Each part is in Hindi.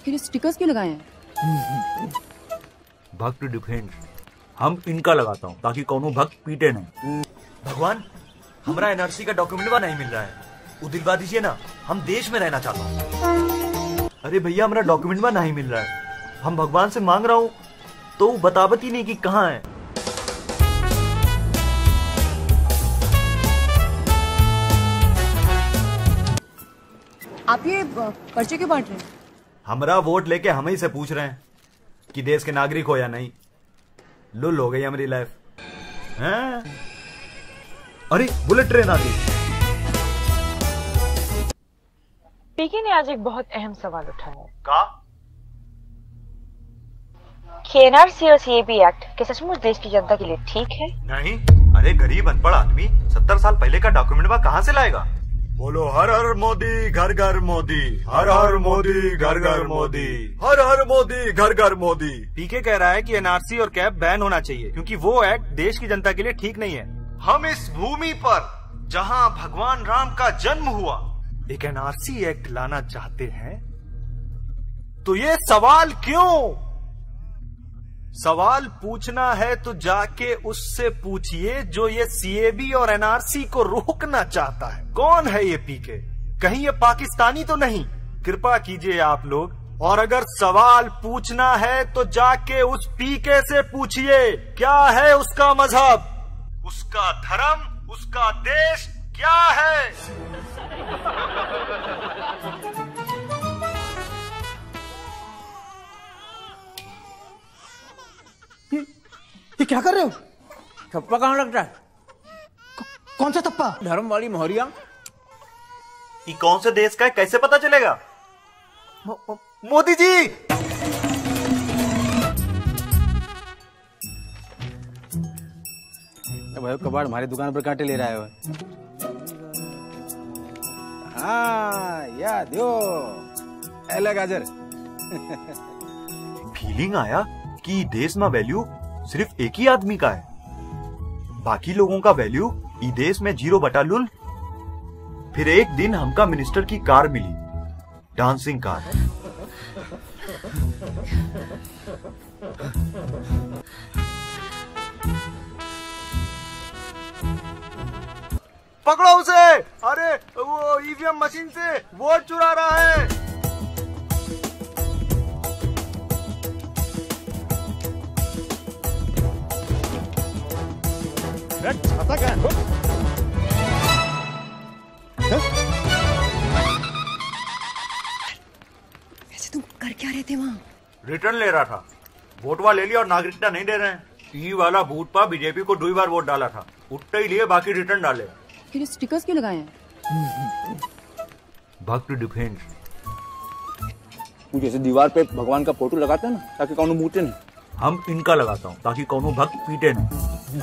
फिर स्टिकर्स क्यों लगाए हैं? भक्त डिफेंस हम इनका लगाता हूँ ताकि कौनो भक्त पीटे नहीं। भगवान, हमारा एनआरसी का डॉक्यूमेंट नहीं मिल रहा है, वो दिलवा दीजिए ना, हम देश में रहना चाहता हूँ। अरे भैया, हमारा डॉक्यूमेंट नहीं मिल रहा है, हम भगवान से मांग रहा हूँ तो वो बतावत ही नहीं कि कहाँ है। आप ये पर्चे क्यों बांट रहे हैं? हमारा वोट लेके हम ही से पूछ रहे हैं कि देश के नागरिक हो या नहीं। लुल हो गई हमारी लाइफ। हैं? अरे बुलेट ट्रेन आ गई। पीके ने आज एक बहुत अहम सवाल उठाया। का? कि एनआरसी और सीएबी एक्ट के सचमुच देश की जनता के लिए ठीक है? नहीं, अरे गरीब अनपढ़ आदमी 70 साल पहले का डॉक्यूमेंट कहाँ से लाएगा? बोलो हर हर मोदी घर घर मोदी, हर हर मोदी घर घर मोदी, हर हर मोदी घर घर मोदी। पीके कह रहा है कि एनआरसी और कैब बैन होना चाहिए क्योंकि वो एक्ट देश की जनता के लिए ठीक नहीं है। हम इस भूमि पर जहाँ भगवान राम का जन्म हुआ एक एनआरसी एक्ट लाना चाहते हैं, तो ये सवाल क्यों? सवाल पूछना है तो जाके उससे पूछिए जो ये सीएबी और एनआरसी को रोकना चाहता है। कौन है ये पीके? कहीं ये पाकिस्तानी तो नहीं? कृपा कीजिए आप लोग, और अगर सवाल पूछना है तो जाके उस पीके से पूछिए क्या है उसका मजहब, उसका धर्म, उसका देश क्या है। ये क्या कर रहे हो? थप्पा कहाँ लगता है? कौन सा थप्पा? धर्म वाली मोहरिया। ये कौन से देश का है कैसे पता चलेगा? मोदी जी! भाई कबाड़ हमारी दुकान पर कांटे ले रहा है। हाँ याद हो एला गाजर। फीलिंग आया कि देश में वैल्यू सिर्फ एक ही आदमी का है, बाकी लोगों का वैल्यू ई देश में 0/लुल। फिर एक दिन हमका मिनिस्टर की कार मिली, डांसिंग कार। पकड़ो उसे! अरे वो ईवीएम मशीन से वोट चुरा रहा है। वैसे तुम कर क्या रहे थे वहाँ? रिटर्न ले रहा था, वोटवा ले लिया और नागरिकता नहीं दे रहे हैं। ई वाला बूथ पर बीजेपी को 2 बार वोट डाला था, उठते ही लिए, बाकी रिटर्न डाले। फिर स्टिकर्स क्यों लगाए हैं? भक्त डिफेंस जैसे दीवार पे भगवान का फोटो लगाते हैं ना ताकि कौनो मूटे नहीं, हम इनका लगाता हूँ ताकि कौनो भक्त पीटे नहीं।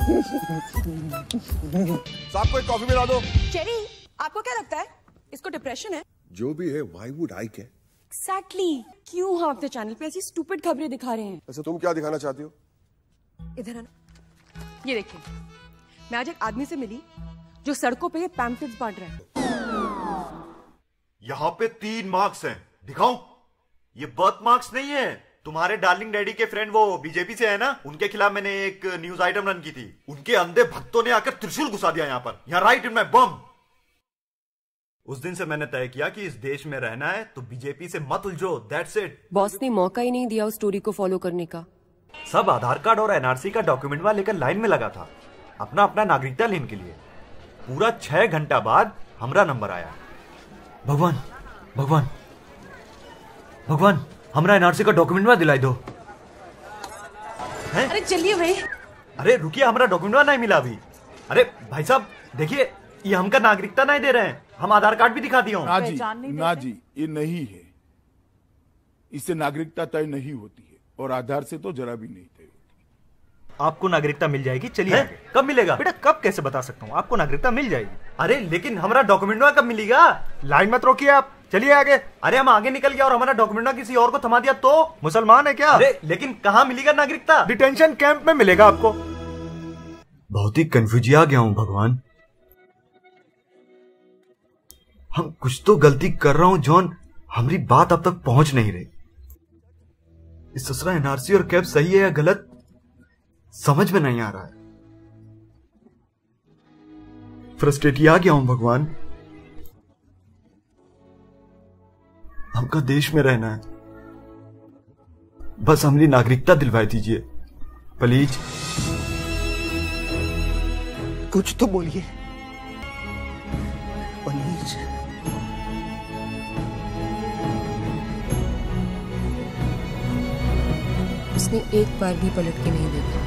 साहब को एक कॉफी मिला दो। चेरी, आपको क्या लगता है इसको डिप्रेशन है? जो भी है, why would I care? Exactly, क्यों हाफ द चैनल पे ऐसी स्टूपिड खबरें दिखा रहे हैं? वैसे तुम क्या दिखाना चाहती हो? इधर आना, ये देखिए, मैं आज एक आदमी से मिली जो सड़कों पे पैम्फलेट्स बांट रहा है। यहाँ पे 3 मार्क्स हैं, दिखाऊं? ये बर्थ मार्क्स नहीं है। तुम्हारे डार्लिंग डैडी के फ्रेंड वो बीजेपी से है ना, उनके खिलाफ मैंने एक न्यूज आइटम रन की थी। उनके अंधे भक्तों ने आकर त्रिशूल घुसा दिया यहाँ पर, यहाँ राइट इन माय बम। उस दिन से मैंने तय किया कि इस देश में रहना है तो बीजेपी से मत उलझो, दैट्स इट। बॉस ने मौका ही नहीं दिया उस स्टोरी को फॉलो करने का। सब आधार कार्ड और एनआरसी का डॉक्यूमेंट लेकर लाइन में लगा था अपना अपना नागरिकता लेने के लिए। पूरा 6 घंटा बाद हमारा नंबर आया। भगवान भगवान भगवान, हमारा एनआरसी का डॉक्यूमेंट दिलाई दो। अरे चलिए भाई। अरे रुकिए, हमारा डॉक्यूमेंट नहीं मिला अभी। अरे भाई साहब देखिए, ये हमका नागरिकता नहीं दे रहे हैं। हम आधार कार्ड भी दिखा दिया हूँ। ना जी, ये नहीं है। इससे नागरिकता तय नहीं होती है और आधार से तो जरा भी नहीं तय होती। आपको नागरिकता मिल जाएगी। चलिए आगे। कब मिलेगा बेटा? कब कैसे बता सकता हूँ, आपको नागरिकता मिल जाएगी। अरे लेकिन हमारा डॉक्यूमेंट कब मिलेगा? लाइन मत रोकिए आप, चलिए आगे। अरे हम आगे निकल गए और हमारा डॉक्यूमेंट किसी और को थमा दिया तो? मुसलमान है क्या? अरे लेकिन कहाँ मिलेगा नागरिकता? डिटेंशन कैंप में मिलेगा आपको। बहुत ही कंफ्यूजिया गया हूँ भगवान। हम कुछ तो गलती कर रहा हूँ जॉन, हमारी बात अब तक पहुंच नहीं रही। इस ससुरा एनआरसी और कैब सही है या गलत समझ में नहीं आ रहा है। फ्रस्ट्रेट आ गया हूं भगवान। हमका देश में रहना है, बस हमारी नागरिकता दिलवाई दीजिए प्लीज। कुछ तो बोलिए प्लीज। उसने एक बार भी पलट के नहीं देखा।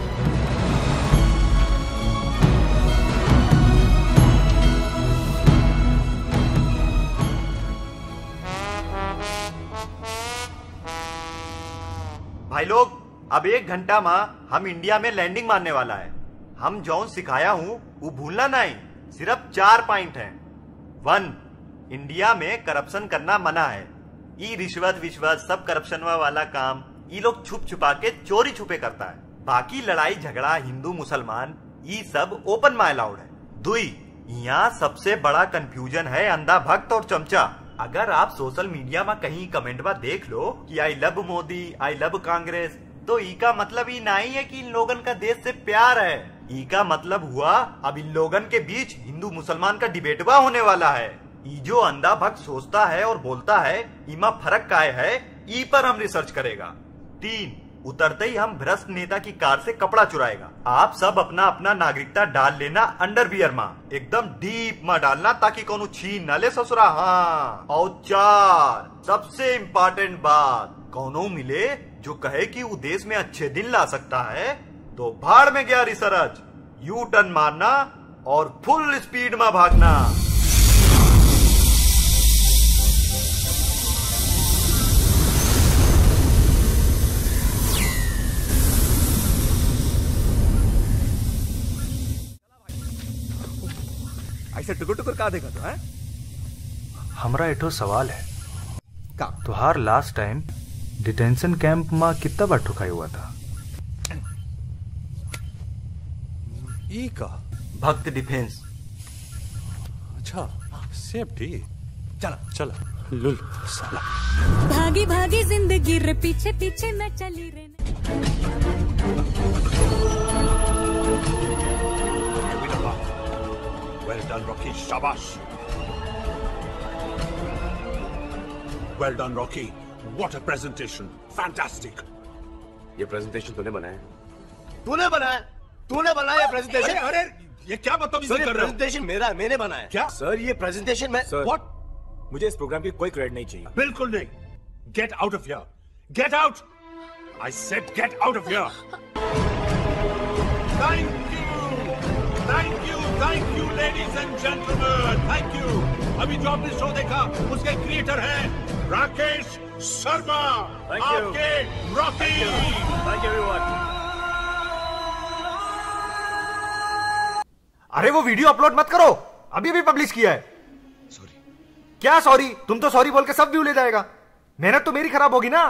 भाई लोग, अब 1 घंटा में हम इंडिया में लैंडिंग मारने वाला है। हम जौन सिखाया हूं वो भूलना नहीं। सिर्फ 4 पॉइंट हैं। 1, इंडिया में करप्शन करना मना है। ई रिश्वत विश्वत सब करप्शन वाला काम ये लोग छुप छुपा के चोरी छुपे करता है। बाकी लड़ाई झगड़ा हिंदू मुसलमान ये सब ओपन में अलाउड है। 2, यहाँ सबसे बड़ा कंफ्यूजन है अंधा भक्त और चमचा। अगर आप सोशल मीडिया में कहीं कमेंट में देख लो कि I love Modi, I love Congress, तो ई का मतलब ये नहीं है कि इन लोगन का देश से प्यार है। ई का मतलब हुआ अब इन लोगन के बीच हिंदू मुसलमान का डिबेटवा होने वाला है। ई जो अंधा भक्त सोचता है और बोलता है इमा फर्क काय है, ई पर हम रिसर्च करेगा। 3, उतरते ही हम भ्रष्ट नेता की कार से कपड़ा चुराएगा। आप सब अपना अपना नागरिकता डाल लेना अंडरवियर में, एकदम डीप में डालना ताकि कोनो छीन न ले ससुरा। हाँ, और 4, सबसे इम्पोर्टेंट बात, कोनो मिले जो कहे कि वो देश में अच्छे दिन ला सकता है तो भाड़ में गया रिसर्च, यू टर्न मारना और फुल स्पीड में भागना। ऐसे टुकुर टुकुर का देखा तो है? हमरा एठो सवाल है का? तुहार लास्ट टाइम डिटेंशन कैंप में कितना बार ठुकाई हुआ था? ई का भक्त डिफेंस। अच्छा, सेफ्टी। चला चला लुल साला। भागी भागी जिंदगी रे पीछे पीछे मैं चली रे। Well done, Rocky. Shabash. Well done, Rocky. What a presentation. Fantastic. ये प्रेजेंटेशन तूने बनाया? तूने बनाया? तूने बनाया प्रेजेंटेशन? अरे ये क्या बदतमीजी कर रहे हो? प्रेजेंटेशन मेरा, मैंने बनाया। क्या? सर ये प्रेजेंटेशन मैं What? मुझे इस प्रोग्राम की कोई क्रेडिट नहीं चाहिए। बिल्कुल नहीं। Get out of here. Get out. I said get out of here. Thank you. Thank you. Thank you, ladies and gentlemen. Thank you. अभी जो आपने शो देखा उसके क्रिएटर हैं राकेश शर्मा। आपके रॉकी। Thank you everyone. अरे वो वीडियो अपलोड मत करो, अभी भी पब्लिश किया है। सॉरी। क्या सॉरी? तुम तो सॉरी बोल के सब व्यू ले जाएगा। मेहनत तो मेरी खराब होगी ना।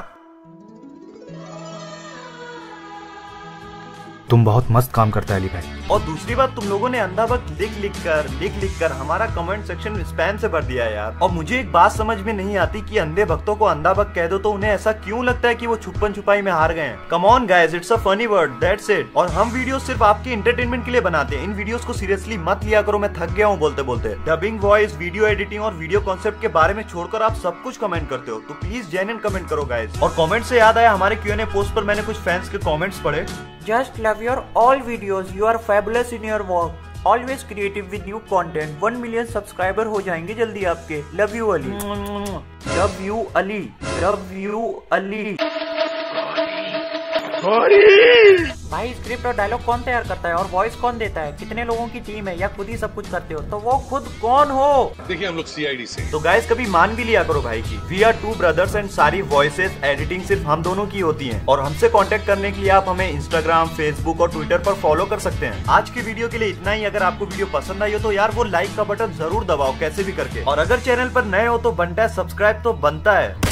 तुम बहुत मस्त काम करता है अली भाई। और दूसरी बात, तुम लोगों ने अंधा वक्त लिख कर हमारा कमेंट सेक्शन स्पैम से भर दिया है यार। और मुझे एक बात समझ में नहीं आती कि अंधे भक्तों को अंधा भक्त कह दो तो उन्हें ऐसा क्यों लगता है कि वो छुपन छुपाई में हार गए हैं। Come on guys, it's a funny word, that's it. और हम वीडियो सिर्फ आपके एंटरटेनमेंट के लिए बनाते हैं। इन वीडियोस को सीरियसली मत लिया करो, मैं थक गया हूँ बोलते बोलते। डबिंग वॉइस, वीडियो एडिटिंग और वीडियो कॉन्सेप्ट के बारे में छोड़कर आप सब कुछ कमेंट करते हो, तो प्लीज जेन्युइन कमेंट करो गाइस। और कमेंट से याद आया, हमारे Q&A पोस्ट पर मैंने कुछ फैंस के कमेंट्स पढ़े। Just love your all videos. You are fabulous in your work. Always creative with new content. 1 million subscriber हो जाएंगे जल्दी आपके। Love you Ali. Love you Ali. Love you Ali. भाई स्क्रिप्ट और डायलॉग कौन तैयार करता है और वॉइस कौन देता है? कितने लोगों की टीम है या खुद ही सब कुछ करते हो? तो वो खुद कौन हो? देखिए हम लोग CID से। तो गाइस कभी मान भी लिया करो भाई की वी आर 2 ब्रदर्स एंड सारी वॉइसेस एडिटिंग सिर्फ हम दोनों की होती है। और हमसे कांटेक्ट करने के लिए आप हमें इंस्टाग्राम, फेसबुक और ट्विटर पर फॉलो कर सकते हैं। आज की वीडियो के लिए इतना ही। अगर आपको वीडियो पसंद आई हो तो यार वो लाइक का बटन जरूर दबाओ कैसे भी करके। और अगर चैनल पर नए हो तो बनता है सब्सक्राइब तो बनता है।